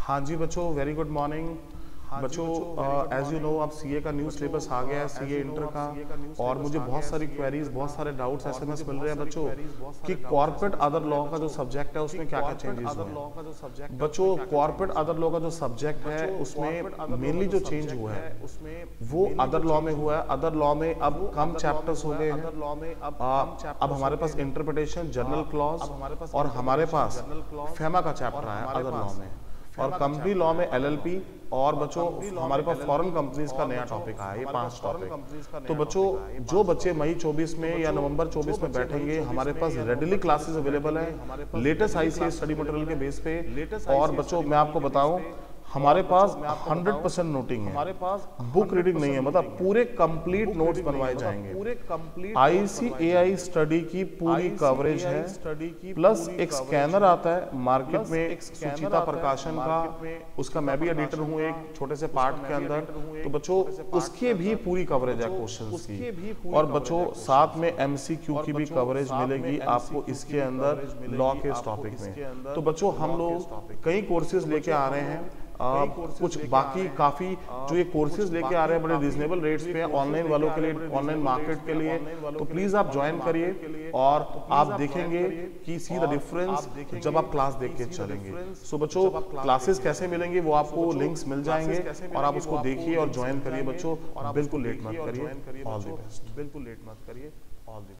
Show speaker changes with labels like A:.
A: हाँ जी बच्चों, वेरी गुड मॉर्निंग बच्चों। एज यू नो अब सीए का न्यू सिलेबस आ गया है, सीए इंटर का। और मुझे बहुत सारी क्वेरीज, बहुत सारे डाउट्स एसएमएस मिल रहे हैं बच्चों कि कॉर्पोरेट अदर लॉ का जो सब्जेक्ट है उसमें क्या क्या चेंजेस हुए हैं। बच्चों कॉर्पोरेट अदर लॉ का जो सब्जेक्ट है उसमें मेनली जो चेंज हुआ है वो अदर लॉ में हुआ है। अदर लॉ में अब कम चैप्टर्स हो गए हैं। अब हमारे पास इंटरप्रिटेशन, जनरल क्लॉज और हमारे पास फेमा का चैप्टर आया अदर लॉ में। और कंपनी लॉ में एलएलपी और बच्चों हमारे पास फॉरेन कंपनीज का नया टॉपिक आया, ये 5 टॉपिक। तो बच्चों जो बच्चे मई 24 में या नवंबर 24 में बैठेंगे, हमारे पास रेडिली क्लासेस अवेलेबल है लेटेस्ट आईसीए स्टडी मटेरियल के बेस पे। और बच्चों मैं आपको बताऊं हमारे पास 100% नोटिंग है, हमारे पास बुक रीडिंग नहीं है, मतलब पूरे कंप्लीट नोट्स बनवाए जाएंगे। पूरे कंप्लीट आईसीएआई स्टडी की पूरी कवरेज है, प्लस एक स्कैनर आता है मार्केट में सुचिता प्रकाशन का, उसका मैं भी एडिटर हूं एक छोटे से पार्ट के अंदर। तो बच्चों उसके भी पूरी कवरेज है क्वेश्चंस की। और बच्चों साथ में एमसीक्यू की भी कवरेज मिलेगी आपको इसके अंदर लॉ के इस टॉपिक में। तो बच्चों हम लोग कई कोर्सेज लेके आ रहे हैं, कुछ बाकी काफी जो ये कोर्सेज लेके आ रहे हैं बड़े रीजनेबल रेट्स पे ऑनलाइन वालों के लिए, ऑनलाइन मार्केट के लिए। तो प्लीज आप ज्वाइन करिए और आप देखेंगे कि सी द डिफरेंस जब आप क्लास देख के चलेंगे। सो बच्चों क्लासेस कैसे मिलेंगे वो आपको लिंक्स मिल जाएंगे और आप उसको देखिए और ज्वाइन करिए बच्चों, बिल्कुल लेट मत करिए। All the best. बिल्कुल लेट मत करिए। All the